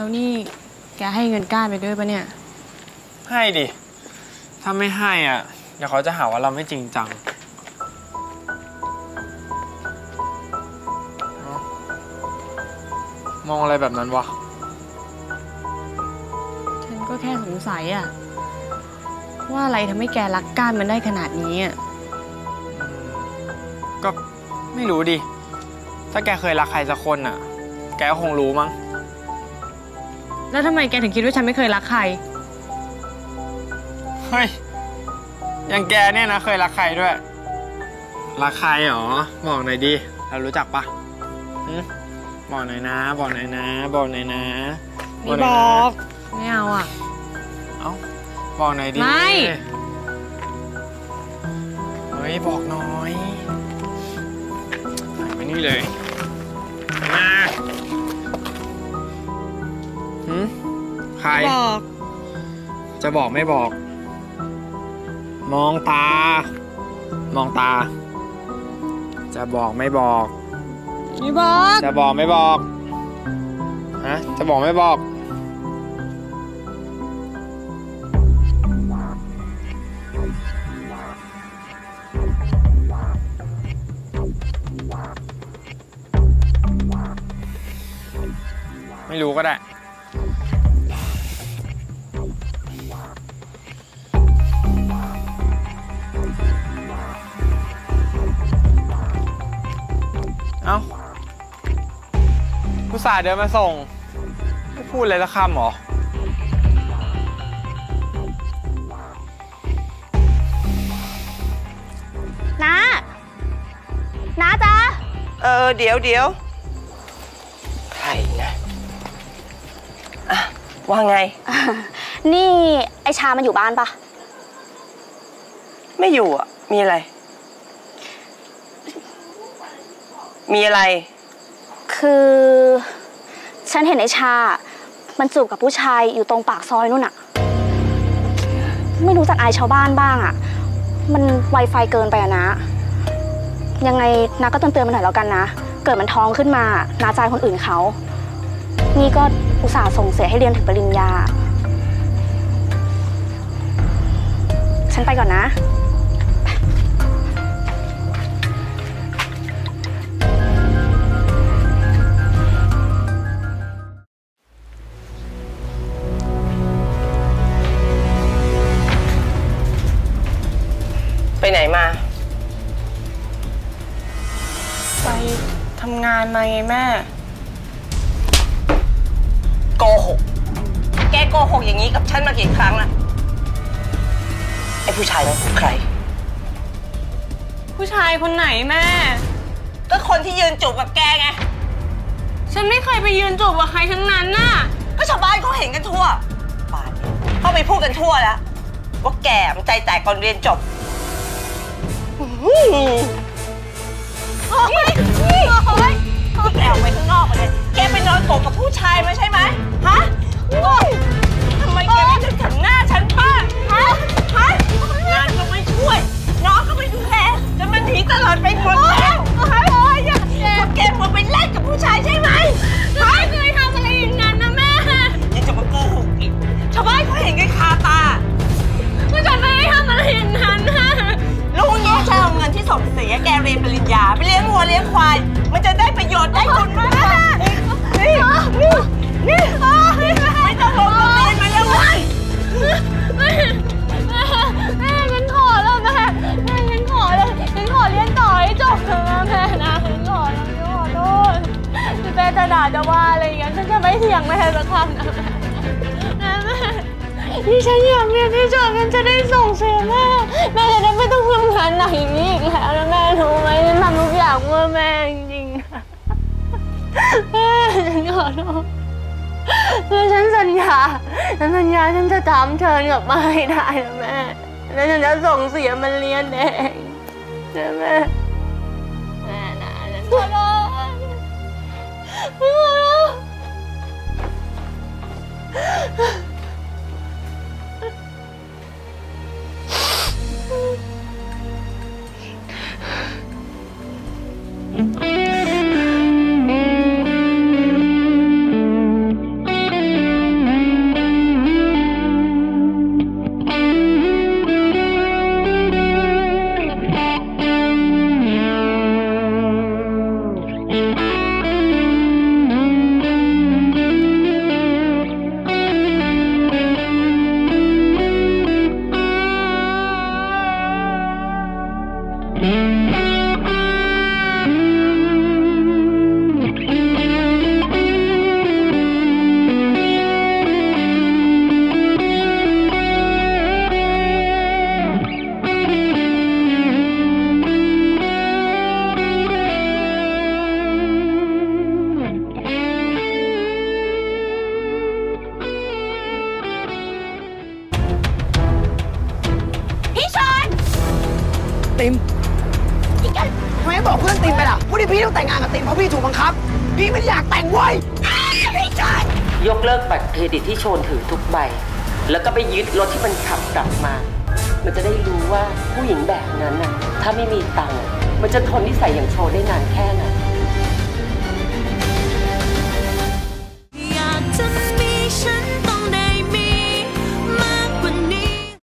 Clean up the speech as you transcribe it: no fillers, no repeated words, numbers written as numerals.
แล้วนี่แกให้เงินก้านไปด้วยปะเนี่ยให้ดิถ้าไม่ให้อ่ะเดี๋ยวเขาจะหาว่าเราไม่จริงจังมองอะไรแบบนั้นวะฉันก็แค่สงสัยอะว่าอะไรทำให้แกรักก้านมันได้ขนาดนี้อะก็ไม่รู้ดิถ้าแกเคยรักใครสักคนอ่ะแกก็คงรู้มั้งแล้วทำไมแกถึงคิดว่าฉันไม่เคยรักใครเฮ้ยอย่างแกเนี่ยนะเคยรักใครด้วยรักใครหรอบอกหน่อยดิเรารู้จักปะบอกหน่อยนะบอกหน่อยนะบอกหน่อยนะไม่บอกไม่เอาอ่ะเอ้าบอกหน่อยดิไม่เฮ้ยบอกหน่อยไปนี่เลยมาใครบอกจะบอกไม่บอกมองตามองตาจะบอกไม่บอกไม่บอกจะบอกไม่บอกฮะจะบอกไม่บอกไม่รู้ก็ได้เอ้าผู้สาวเดินมาส่งไม่พูดเลยสักคำหรอน้าจ๊ะเดี๋ยวใครนะว่าไงนี่ไอชามันอยู่บ้านปะไม่อยู่อ่ะมีอะไรคือฉันเห็นไอชามันจูบกับผู้ชายอยู่ตรงปากซอยนู่นอะไม่รู้จักอายชาวบ้านบ้างอะมันไวไฟเกินไปอะนะยังไงนาก็เตือนมันหน่อยแล้วกันนะเกิดมันท้องขึ้นมานาใจคนอื่นเขานี่ก็อุตส่าห์ส่งเสียให้เรียนถึงปริญญาฉันไปก่อนนะไปไหนมาไปทำงานมาไงแม่โกหกแกโกหกอย่างนี้กับฉันมากี่ครั้งละไอ้ผู้ชายนั้นใครผู้ชายคนไหนแม่ก็คนที่ยืนจูบกับแกไงฉันไม่เคยไปยืนจูบกับใครทั้งนั้นน่ะก็ชาวบ้านเขาเห็นกันทั่วป่านนี้เขาไปพูดกันทั่วแล้วว่าแกมันใจแตกก่อนเรียนจบแกออกไปข้างนอกมาเลยแกไปนอนโกกับผู้ชายมาใช่ไหมฮะทำไมแกไม่นึกถึงหน้าฉันบ้างฮะงานก็ไม่ช่วยน้องก็ไม่ดูแลจนมันหนีตลอดไปหมดแล้วแกมัวไปเล่นกับผู้ชายใช่ไหมไม่เคยทำอะไรอย่างนั้นนะแม่ยังจะมาโกหกอีกชาวบ้านเขาเห็นกันคาตาว่าฉันไม่ได้ทำอะไรอย่างนั้นลูกนี้จะเอาเงินที่ส่งเสียแกเรียนปริญญาไปเลี้ยงวัวเลี้ยงควายมันจะได้ประโยชน์ได้คุณมากนี่ไม่ต้องลงเรียนมาแล้วแม่ฉันขอแล้วแม่ฉันขอเลยฉันขอเรียนต่อให้จบเถอะแม่นะฉันขอแล้วขอโทษแม่จะด่าจะว่าอะไรอย่างเงี้ยฉันจะไม่เถียงแม่สักคำนะแม่ที่ฉันอยากเรียนให้จบฉันจะได้ส่งเสียแม่จะได้ไม่ต้องทำงานหนักอย่างนี้อีกแล้วนะแม่รู้ไหมฉันทำทุกอย่างเพื่อแม่จริงๆแม่ฉันขอโทษแล้วฉันสัญญาฉันจะทำเชิญกลับมาให้ได้นะแม่แล้วฉันจะส่งเสียมันเรียนเองนะแม่นะฉันขอโทษพี่ต้องแต่งงานกับตินเพราะพี่ถูกบังคับพี่ไม่อยากแต่งเว้ยพี่ชายยกเลิกบัตรเครดิตที่โชนถือทุกใบแล้วก็ไปยึดรถที่มันขับกลับมามันจะได้รู้ว่าผู้หญิงแบบนั้นน่ะถ้าไม่มีตังค์มันจะทนนิสัยอย่างโชนได้นานแค่ไหน